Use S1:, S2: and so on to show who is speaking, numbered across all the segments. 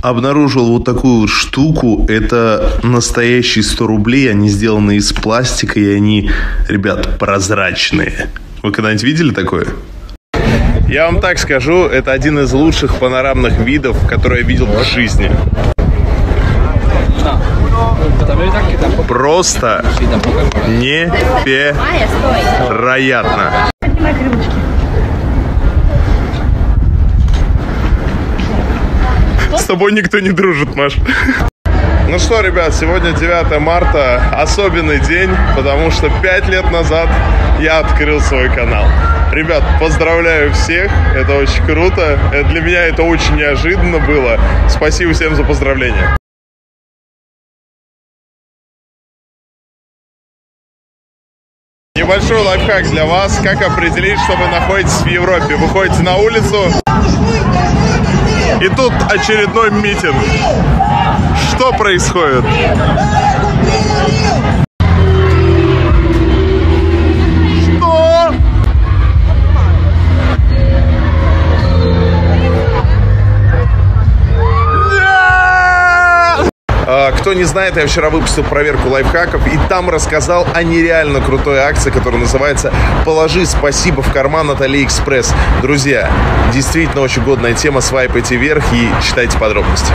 S1: Обнаружил вот такую вот штуку. Это настоящие 100 рублей. Они сделаны из пластика, и они, ребят, прозрачные. Вы когда-нибудь видели такое? Я вам так скажу, это один из лучших панорамных видов, которые я видел в жизни. Просто невероятно. С тобой никто не дружит, Маш. Ну что, ребят, сегодня 9 марта, особенный день, потому что 5 лет назад я открыл свой канал. Ребят, поздравляю всех, это очень круто, для меня это очень неожиданно было. Спасибо всем за поздравления. Небольшой лайфхак для вас, как определить, что вы находитесь в Европе. Выходите на улицу, и тут очередной митинг. Что происходит? Что? Кто не знает, я вчера выпустил проверку лайфхаков, и там рассказал о нереально крутой акции, которая называется «Положи спасибо в карман» от AliExpress. Друзья, действительно очень годная тема, свайпайте вверх и читайте подробности.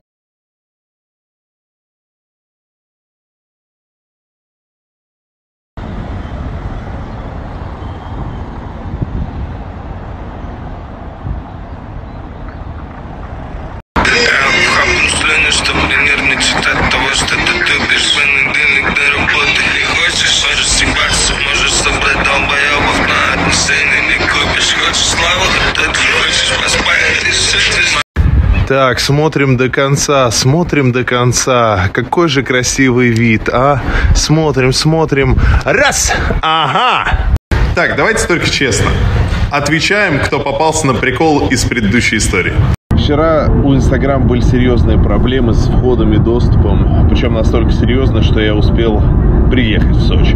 S2: Чтобы не нервничать от того, что ты тупишь. Понедельник до работы не хочешь, можешь съебаться, можешь собрать долбоебов, на отношения не купишь. Хочешь славу, то ты хочешь поспать, и все.
S1: Так, смотрим до конца, смотрим до конца. Какой же красивый вид, а? Смотрим, смотрим. Раз! Ага! Так, давайте только честно. Отвечаем, кто попался на прикол из предыдущей истории. Вчера у Instagram были серьезные проблемы с входом и доступом. Причем настолько серьезно, что я успел приехать в Сочи.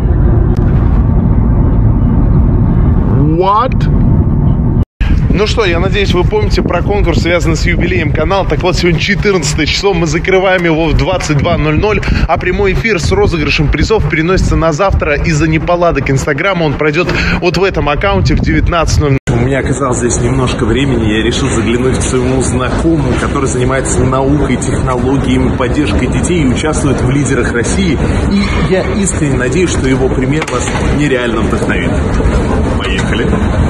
S1: What? Ну что, я надеюсь, вы помните про конкурс, связанный с юбилеем канала. Так вот, сегодня 14 число, мы закрываем его в 22:00, а прямой эфир с розыгрышем призов переносится на завтра из-за неполадок Инстаграма. Он пройдет вот в этом аккаунте в 19:00. У меня оказалось здесь немножко времени, я решил заглянуть к своему знакомому, который занимается наукой, технологиями, поддержкой детей и участвует в лидерах России. И я искренне надеюсь, что его пример вас нереально вдохновит. Поехали!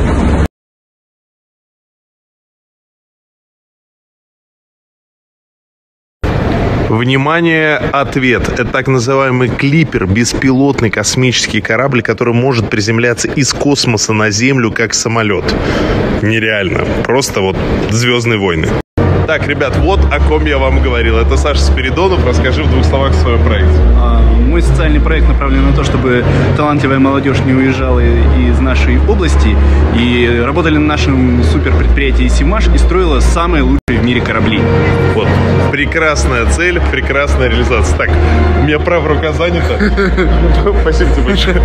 S1: Внимание, ответ. Это так называемый клипер, беспилотный космический корабль, который может приземляться из космоса на Землю, как самолет. Нереально. Просто вот «Звездные войны». Так, ребят, вот о ком я вам говорил. Это Саша Спиридонов. Расскажи в 2 словах о своем проекте.
S3: Мой социальный проект направлен на то, чтобы талантливая молодежь не уезжала из нашей области и работали на нашем суперпредприятии «Симаш» и строила самые лучшие в мире корабли.
S1: Вот. Прекрасная цель, прекрасная реализация. Так, у меня правая рука занята. Спасибо тебе большое.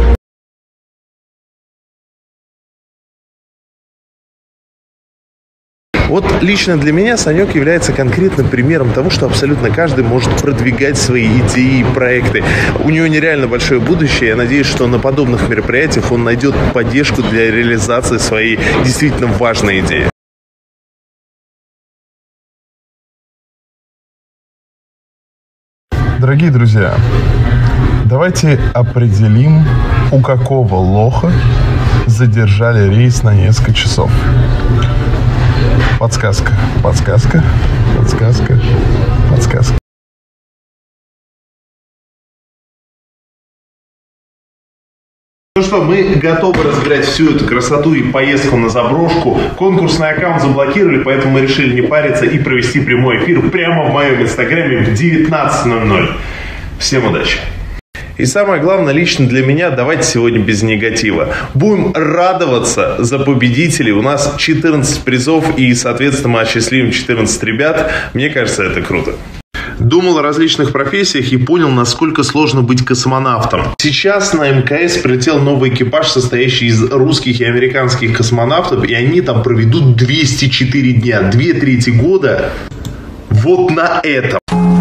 S1: Вот лично для меня Санек является конкретным примером того, что абсолютно каждый может продвигать свои идеи и проекты. У него нереально большое будущее. Я надеюсь, что на подобных мероприятиях он найдет поддержку для реализации своей действительно важной идеи. Дорогие друзья, давайте определим, у какого лоха задержали рейс на несколько часов. Подсказка, подсказка, подсказка, подсказка. Ну что, мы готовы разбирать всю эту красоту и поездку на заброшку. Конкурсный аккаунт заблокировали, поэтому мы решили не париться и провести прямой эфир прямо в моем инстаграме в 19:00. Всем удачи! И самое главное, лично для меня, давайте сегодня без негатива. Будем радоваться за победителей. У нас 14 призов и, соответственно, мы осчастливим 14 ребят. Мне кажется, это круто. Думал о различных профессиях и понял, насколько сложно быть космонавтом. Сейчас на МКС прилетел новый экипаж, состоящий из русских и американских космонавтов, и они там проведут 204 дня, 2/3 года вот на этом.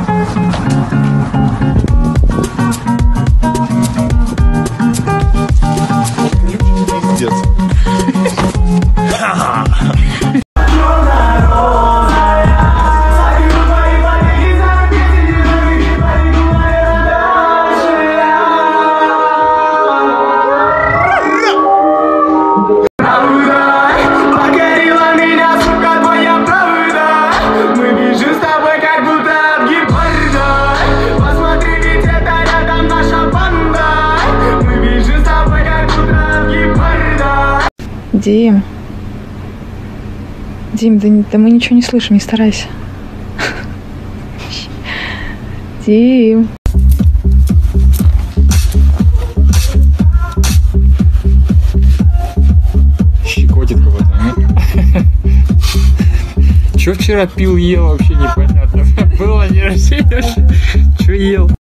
S1: Пиздец.
S4: Дим, да мы ничего не слышим, не старайся. Дим.
S5: Щекотит кого-то, а? Чё вчера пил, ел, вообще непонятно. Было не рассеешь. Чё ел?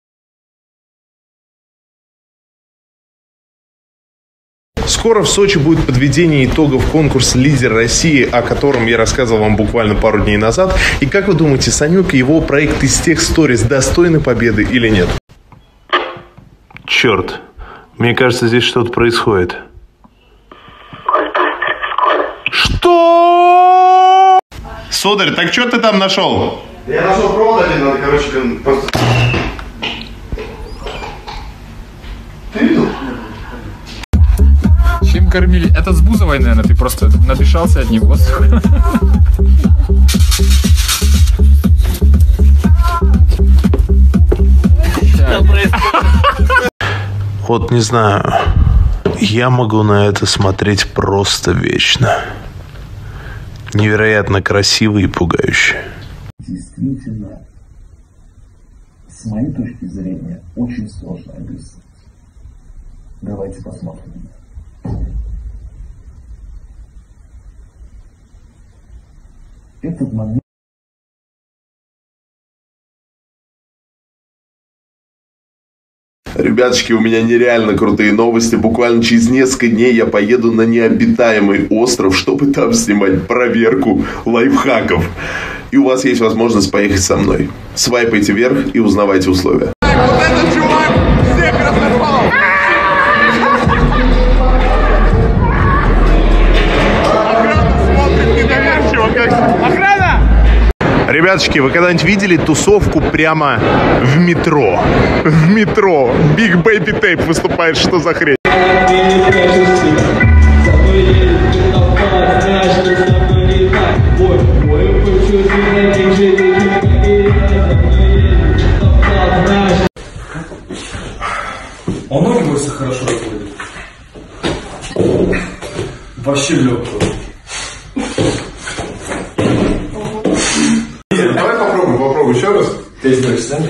S1: Скоро в Сочи будет подведение итогов конкурса «Лидер России», о котором я рассказывал вам буквально пару дней назад. И как вы думаете, Санек и его проект из тех сториз достойны победы или нет? Черт, мне кажется, здесь что-то происходит. Что? Сударь, так что ты там нашел?
S6: Я нашел провод один, надо, короче, просто... Ты видел?
S5: Чем кормили? Это с Бузовой, наверное, ты просто надышался от него воздуха.
S1: Вот не знаю, я могу на это смотреть просто вечно. Невероятно красиво и пугающе.
S7: Действительно, с моей точки зрения, очень сложно объяснить. Давайте посмотрим. Этот момент.
S1: Ребяточки, у меня нереально крутые новости. Буквально через несколько дней я поеду на необитаемый остров, чтобы там снимать проверку лайфхаков. И у вас есть возможность поехать со мной. Свайпайте вверх и узнавайте условия.
S6: Вот этот чувак всех разорвал! Охрана смотрит недоверчиво, как... Охрана!
S1: Ребяточки, вы когда-нибудь видели тусовку прямо в метро? В метро. Big Baby Tape выступает, что за хрень?
S8: Он ноги просто хорошо разводит. Вообще легко.
S1: Давай попробуй еще раз.
S8: Ты сделаешь сами?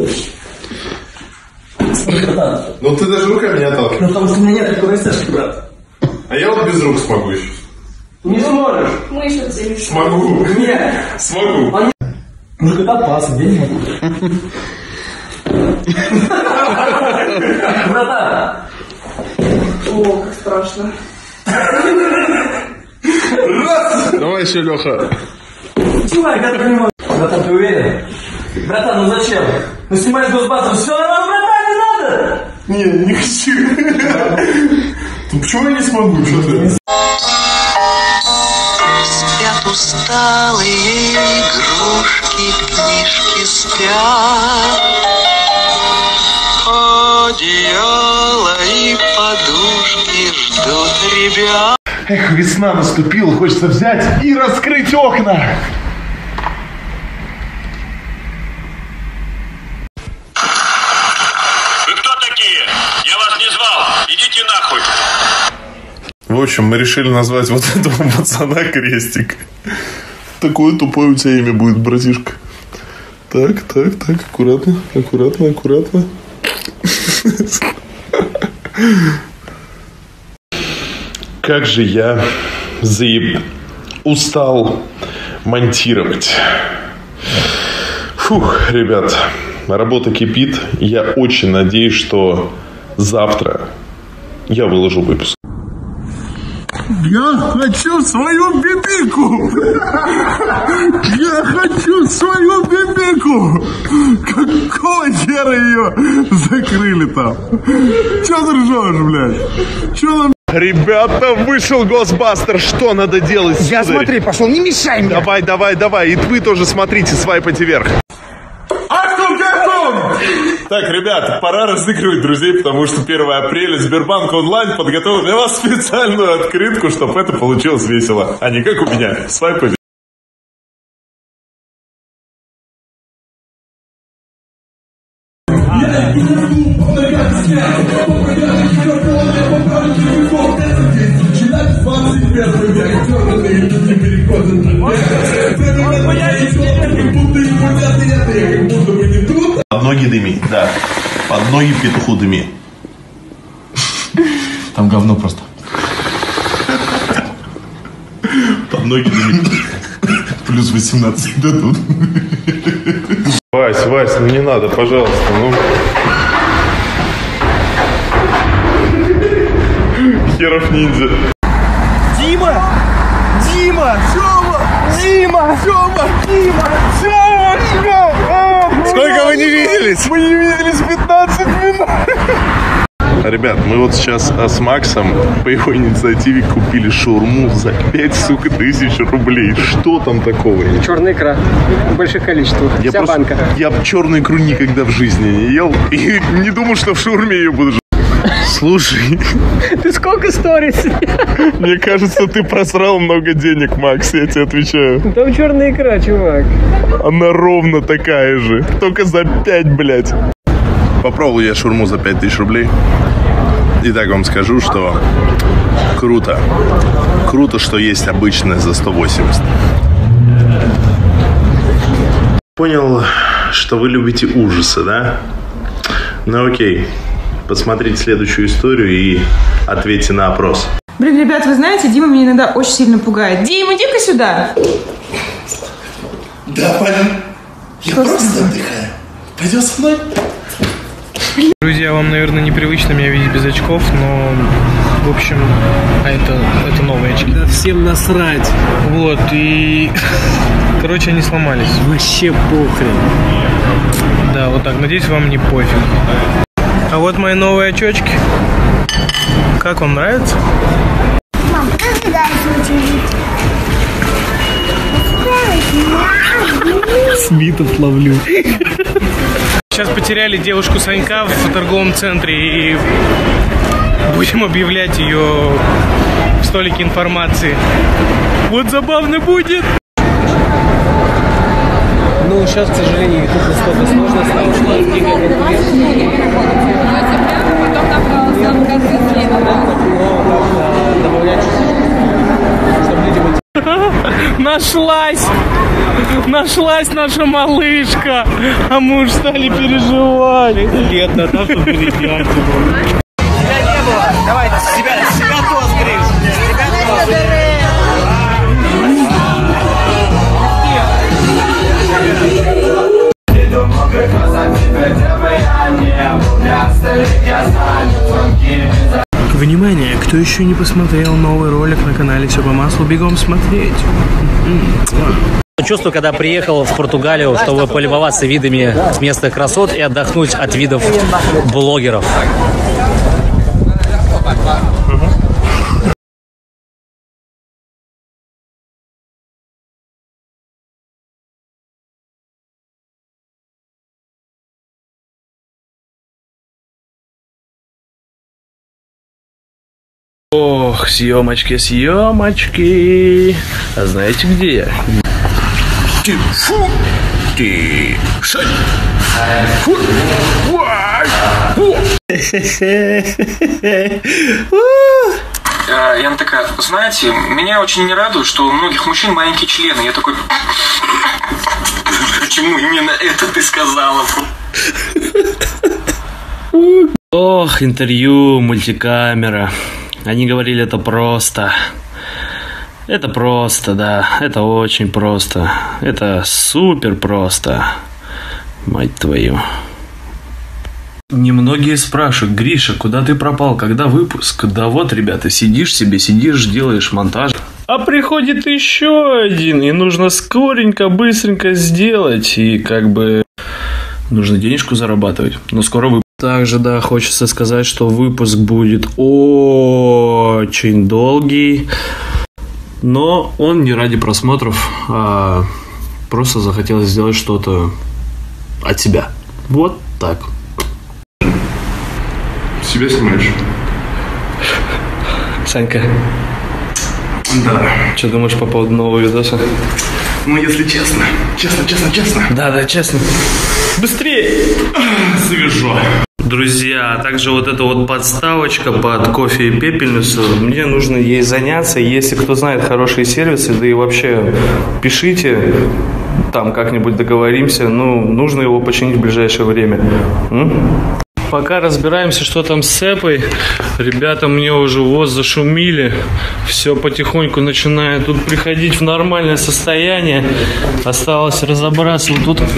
S1: Ну ты даже руками не отталкиваешь.
S8: Ну потому что у меня нет такой растяжки, брат.
S1: А я вот без рук смогу еще.
S8: Не сможешь.
S9: Мы еще цель.
S1: Смогу.
S8: Нет.
S1: Смогу.
S8: Может, это опасно, я не могу. Братан.
S9: О, как страшно.
S1: Давай еще, Леха.
S8: Чувак, я так не могу. Братан, ты уверен? Братан, ну зачем? Ну снимай с госбазу, все нормально, братан, не надо!
S1: Не, не хочу. Ну почему я не смогу? Что ты?
S10: Спят усталые игрушки, книжки спят, одеяло и подушки ждут ребят.
S1: Эх, весна наступила, хочется взять и раскрыть окна.
S11: Вы кто такие? Я вас не звал. Идите нахуй.
S1: В общем, мы решили назвать вот этого пацана Крестик. Такое тупое у тебя имя будет, братишка. Так, аккуратно. Как же я устал монтировать. Фух, ребят, работа кипит. Я очень надеюсь, что завтра я выложу выпуск.
S6: Я хочу свою бибику! Я хочу свою бибику! Какого хера ее закрыли там? Че ты ржешь, блядь? Че там?
S1: Ребята, вышел Госбастер, что надо делать?
S12: Я
S1: сударь?
S12: смотри, пошел, не мешай мне.
S1: Давай, и вы тоже смотрите, свайпайте вверх.
S13: Так, ребят, пора разыгрывать друзей, потому что 1 апреля Сбербанк онлайн подготовил для вас специальную открытку, чтобы это получилось весело, а не как у меня. Свайпайте.
S1: Под ноги дыми, да. Под ноги петуху дыми.
S13: Там говно просто.
S1: Под ноги дыми.
S13: Плюс 18 дадут.
S1: Вась, ну не надо, пожалуйста, ну. Херов ниндзя.
S6: Дима!
S1: Сколько вы не виделись?
S6: Мы не виделись 15 минут!
S1: Ребят, мы вот сейчас с Максом по его инициативе купили шаурму за 5 тысяч рублей. Что там такого?
S12: Черная икра. В больших количествах. Вся банка.
S1: Я черную икру никогда в жизни не ел. И не думал, что в шаурме ее буду. Слушай.
S12: Ты сколько сторис?
S1: Мне кажется, ты просрал много денег, Макс, я тебе отвечаю.
S12: Там черная икра, чувак.
S1: Она ровно такая же. Только за 5, блядь. Попробовал я шаурму за 5000 рублей. И так вам скажу, что круто. Круто, что есть обычная за 180. Понял, что вы любите ужасы, да? Ну окей. Посмотрите следующую историю и ответьте на опрос.
S9: Блин, ребят, вы знаете, Дима меня иногда очень сильно пугает. Дима, иди-ка сюда.
S6: Да, пойдем. Я просто отдыхаю. Пойдем со мной.
S14: Друзья, вам, наверное, непривычно меня видеть без очков, но, в общем, это новые очки.
S15: Да всем насрать.
S14: Вот, и... Короче, они сломались.
S15: Вообще похрен.
S14: Да, вот так. Надеюсь, вам не пофиг. А вот мои новые очечки. Как вам нравится?
S16: Мам, как ты дальше учить?
S14: Смитов ловлю. Сейчас потеряли девушку Санька в торговом центре и будем объявлять ее в столике информации. Вот забавно будет.
S15: Ну, сейчас, к сожалению, YouTube настолько сложно стало, что
S14: Нашлась наша малышка, а мы уж стали переживать. Лет на то, чтобы ребята.
S12: Тебя не было. Давай, себя тос грыж.
S14: Внимание, кто еще не посмотрел новый ролик на канале Все по маслу, бегом смотреть.
S17: Чувство, когда приехал в Португалию, чтобы полюбоваться видами местных красот и отдохнуть от видов блогеров.
S14: Ох, съемочки. А знаете, где я?
S18: Яна такая, знаете, меня очень не радует, что у многих мужчин маленькие члены. Я такой, почему именно это ты сказала?
S17: Ох, интервью, мультикамера. Они говорили, это просто. Это просто, да. Это очень просто. Это супер просто. Мать твою.
S19: Немногие спрашивают: Гриша, куда ты пропал, когда выпуск? Да вот, ребята, сидишь себе, сидишь, делаешь монтаж. А приходит еще один, и нужно скоренько, быстренько сделать, и как бы нужно денежку зарабатывать, но скоро выпуск. Также, да, хочется сказать, что выпуск будет очень долгий, но он не ради просмотров, а просто захотелось сделать что-то от себя. Вот так.
S1: Себя снимаешь?
S19: Санька.
S1: Да.
S19: Что думаешь по поводу нового видоса?
S1: Ну, если честно. Честно.
S19: Да, честно. Быстрее!
S1: Свежо.
S19: Друзья, а также вот эта вот подставочка под кофе и пепельницу, мне нужно ей заняться. Если кто знает хорошие сервисы, да и вообще пишите, там как-нибудь договоримся. Ну, нужно его починить в ближайшее время. Пока разбираемся, что там с эпой, ребята мне уже вот зашумели, все потихоньку начинает тут приходить в нормальное состояние. Осталось разобраться вот тут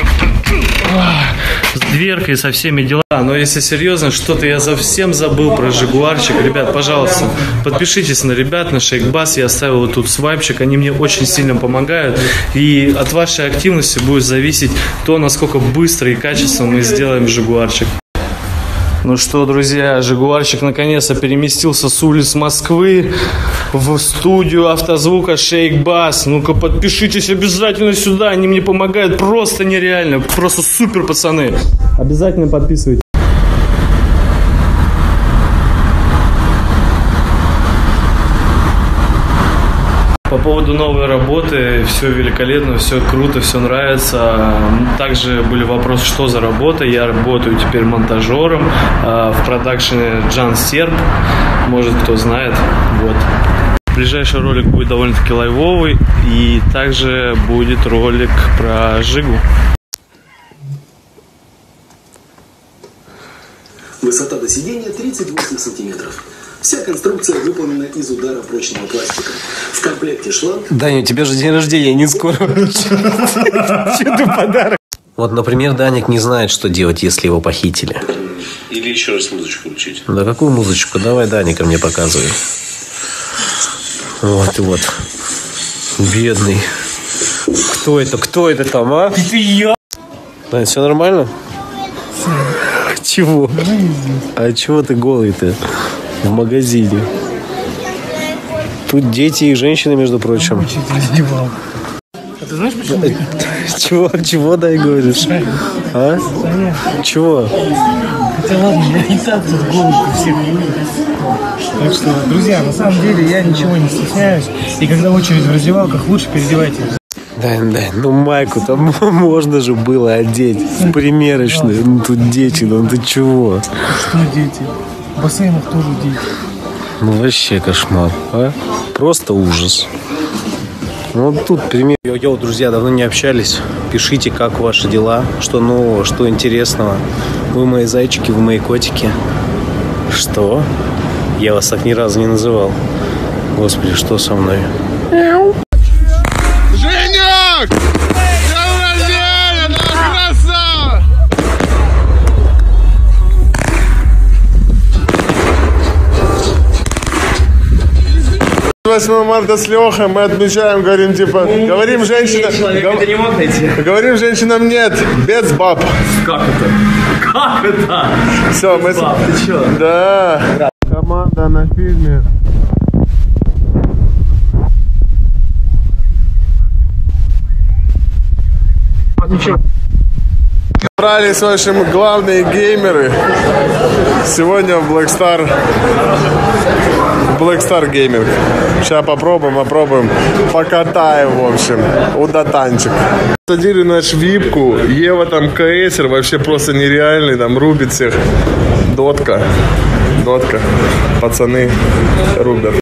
S19: с дверкой, со всеми делами. Но если серьезно, что-то я совсем забыл про Жигуарчик. Ребят, пожалуйста, подпишитесь на ребят, на Шейкбас. Я оставил вот тут свайпчик, они мне очень сильно помогают. И от вашей активности будет зависеть то, насколько быстро и качественно мы сделаем Жигуарчик. Ну что, друзья, Жигуарчик наконец-то переместился с улиц Москвы в студию автозвука Шейкбас. Ну-ка, подпишитесь обязательно сюда, они мне помогают просто нереально, просто супер, пацаны. Обязательно подписывайтесь. По поводу новой работы, все великолепно, все круто, все нравится. Также были вопросы, что за работа. Я работаю теперь монтажером в продакшене Джан Серб. Может, кто знает. Вот. Ближайший ролик будет довольно-таки лайвовый. И также будет ролик про Жигу.
S20: Высота до сидения 38 сантиметров. Вся конструкция выполнена из удара прочного пластика. В комплекте шланг...
S12: Даня, у тебя же день рождения, не скоро. Что ты подарок? Вот, например, Даник не знает, что делать, если его похитили.
S11: Или еще раз музычку включить.
S12: Да какую музычку? Давай Даника мне показывай. Вот. Бедный. Кто это? Кто это там, а?
S14: Это я.
S12: Дань, все нормально? Чего? А чего ты голый-то? В магазине. Тут дети и женщины, между прочим.
S14: А ты знаешь, почему?
S12: Чего, дай говоришь? А? Чего?
S14: Хотя ладно, я и так тут голый всех. Так что, друзья, на самом деле я ничего не стесняюсь. И когда очередь в раздевалках, лучше переодевайтесь.
S12: Да, ну майку там можно же было одеть. Примерочную. Ну тут дети, ну ты чего?
S14: Что дети? В бассейнах тоже дети.
S12: Ну вообще кошмар, а? Просто ужас. Вот тут пример. Йо-йо, друзья, давно не общались. Пишите, как ваши дела, что нового, что интересного. Вы мои зайчики, вы мои котики. Что? Я вас так ни разу не называл. Господи, что со мной?
S13: Женек! День рождения! Наш красава! 8 марта с Лехой мы отмечаем, говорим, типа, говорим женщинам...
S8: Это не мог найти.
S13: Говорим женщинам нет, без баб.
S8: Как это? Как это?
S13: Все, мы...
S8: Баб, ты чё?
S13: Да. Команда на фильме. Собрались, в общем, главные геймеры. Сегодня в Black Star Gaming. Сейчас попробуем. Покатаем, в общем. Удатанчик. Садили наш випку. Ева там КСер, вообще просто нереальный. Там рубит всех. Дотка. Пацаны рубят.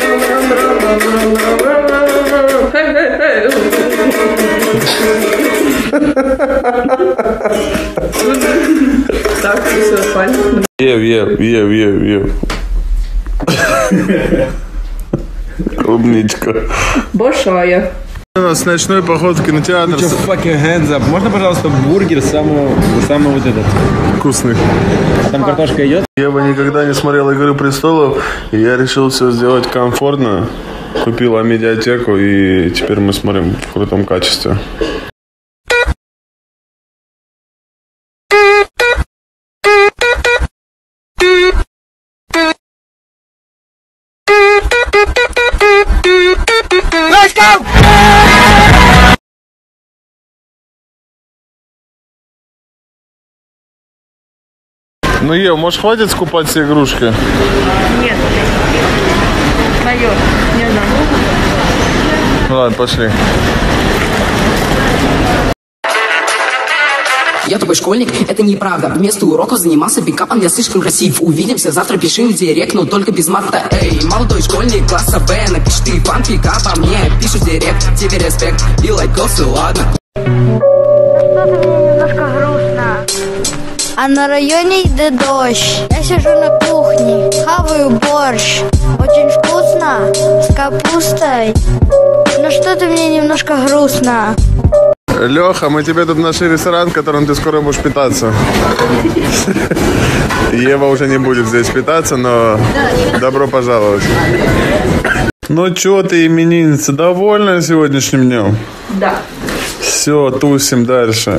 S9: Так, все, спальня.
S13: Ев. Умничка.
S9: Большая.
S13: У нас ночной поход в кинотеатр.
S5: Hands up. Можно, пожалуйста, бургер самый вот этот?
S13: Вкусный.
S5: А там картошка идет?
S13: Я бы никогда не смотрел «Игры престолов», и я решил все сделать комфортно. Купил медиатеку, и теперь мы смотрим в крутом качестве.
S10: Let's go!
S13: Ну, Ев, может, хватит скупать все игрушки?
S9: Нет. Мое. Не надо.
S13: Ну ладно, пошли.
S21: Я тупой школьник, это неправда. Вместо уроков занимался пикапом, я слишком красив. Увидимся завтра, пиши в директ, но только без мата. Эй, молодой школьник класса Б, напиши ты фан пикапа мне. Пишу в директ, тебе респект, и лайкосы, ладно.
S16: Что-то мне немножко грустно. А на районе идет дождь. Я сижу на кухне, хаваю борщ. Очень вкусно, с капустой. Но что-то мне немножко грустно.
S13: Леха, мы тебе тут нашли ресторан, в котором ты скоро будешь питаться. Ева уже не будет здесь питаться, но добро пожаловать. Ну что ты, именинница, довольна сегодняшним днем?
S9: Да.
S13: Все, тусим дальше.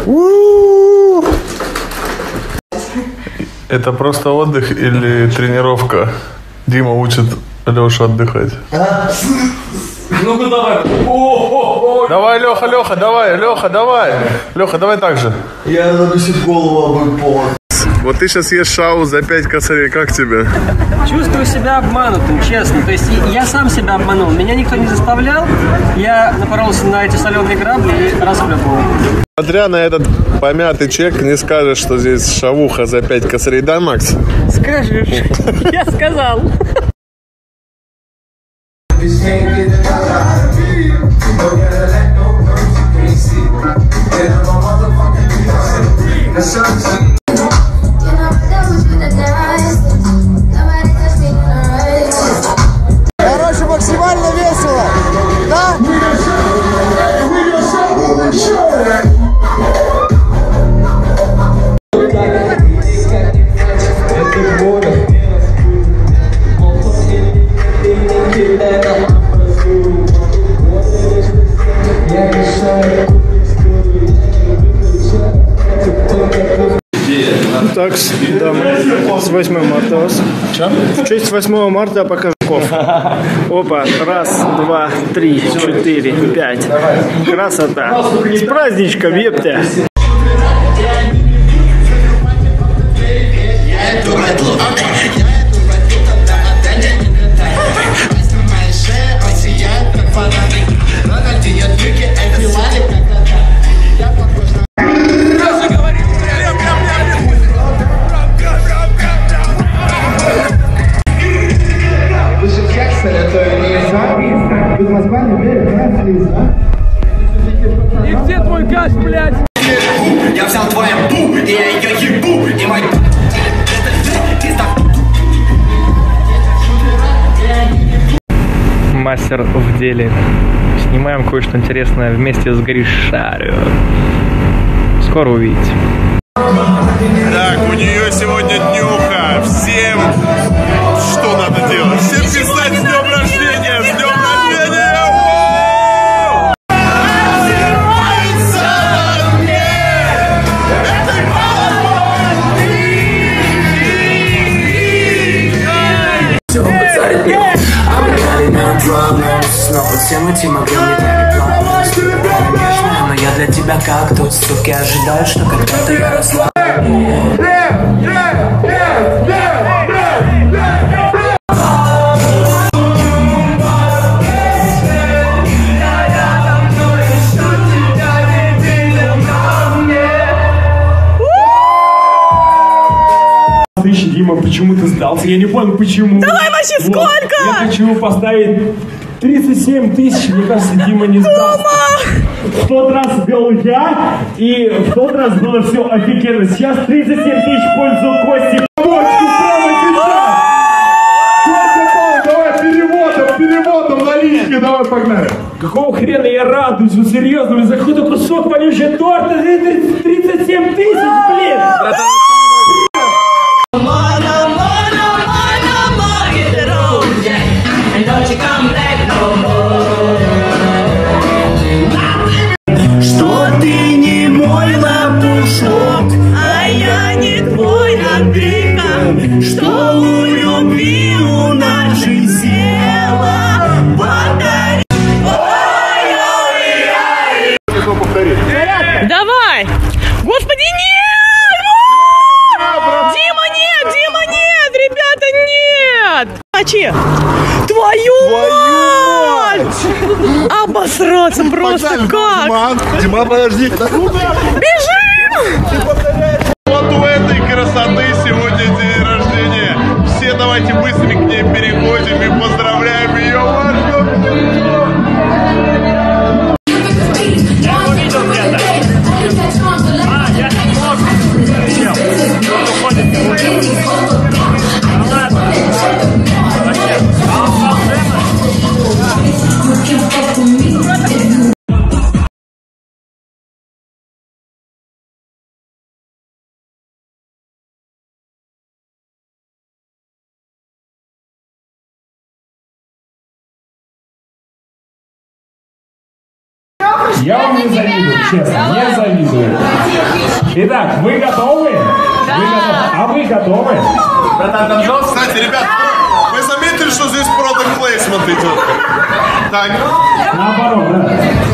S13: Это просто отдых или тренировка? Дима учит Лешу отдыхать.
S8: Ну-ка давай.
S13: Давай, Леха, давай, Леха, давай так же.
S6: Я надо себе голову обмыть полон.
S13: Вот ты сейчас ешь шау за 5 косарей, как тебе?
S15: Чувствую себя обманутым, честно. То есть я сам себя обманул. Меня никто не заставлял. Я напоролся на эти соленые грабли и расхлебывал.
S13: Смотря на этот помятый чек, не скажешь, что здесь шавуха за 5 косарей, да, Макс?
S15: Скажешь. Я сказал.
S10: Короче, максимально весело, да?
S14: Так, дамы, с 8 марта вас. В честь 8 марта покажу ков. Опа, раз, два, три, 4, 5. Красота. С праздничком, епте.
S10: И где твой газ, блядь? Я взял твою бу, и я ее ебу, и мой...
S22: Мастер в деле. Снимаем кое-что интересное вместе с Гришарио. Скоро увидите.
S13: Так, у нее сегодня днюха. Всем что надо делать? Всем писать с днем рождения! С днем рождения!
S21: Снова всем этим могу не так конечно, но я для тебя как тут суки ожидают, что когда-то я росла.
S23: Дима, почему ты сдался? Я не понял, почему.
S9: Давай вообще
S23: вот.
S9: Сколько?
S23: Я хочу поставить 37 тысяч. Мне кажется, Дима не сдался. В тот раз вел я, и в тот раз было все офигенно. Сейчас 37 тысяч в пользу Кости. Давай переводом, налички, давай погнали. Какого хрена я радуюсь? Ну серьезно, за какой-то кусок вонючего торта 37 тысяч, блин!
S10: Что ты не мой лопушок, а я не твой Андрейка, что у любви у нас жизнь села, подари.
S2: Давай! Господи, нет! Дима, нет! Дима, нет! Ребята, нет! Мочи! Твою мать! Обосраться просто как!
S13: Дима, подожди!
S2: Бежим!
S13: Вот у этой красоты сегодня день рождения. Все давайте быстренько к ней переходим и поздравляем ее.
S23: Я вам не завидую, честно, не завидую. Итак, вы готовы? Да. А вы готовы?
S13: Кстати, ребят, вы заметили, что здесь product placement идет? Так.
S23: Наоборот, да.